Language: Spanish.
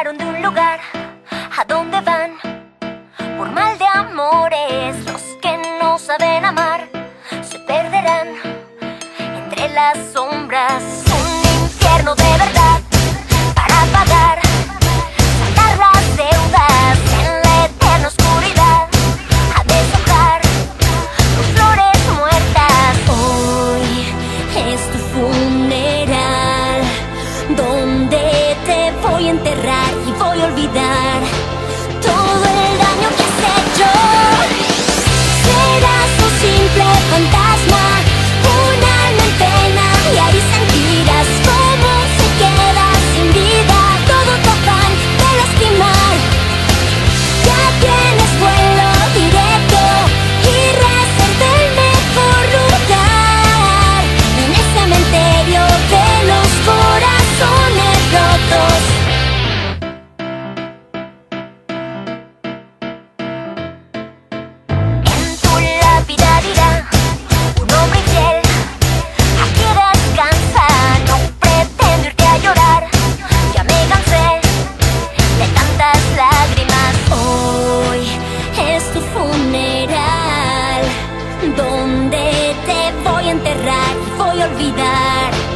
marcharon de un lugar. ¿A dónde van? Por mal de amores, los que no saben amar se perderán entre las sombras. Un infierno de verdad para pagar, saldar las deudas en la eterna oscuridad, a deshojar tus flores muertas. Hoy es tu funeral, donde te voy a enterrar y voy a olvidar todo el daño que has hecho. Serás un simple fantasma, un alma en pena, y ahí sentirás cómo se queda sin vida todo tu afán de lastimar. Ya tienes vuelo directo y reserva el mejor lugar en el cementerio de los corazones rotos. En tu lápida dirá un hombre infiel: aquí descansa, no pretendo irte a llorar. Ya me cansé de tantas lágrimas. Hoy es tu funeral, donde te voy a enterrar y voy a olvidar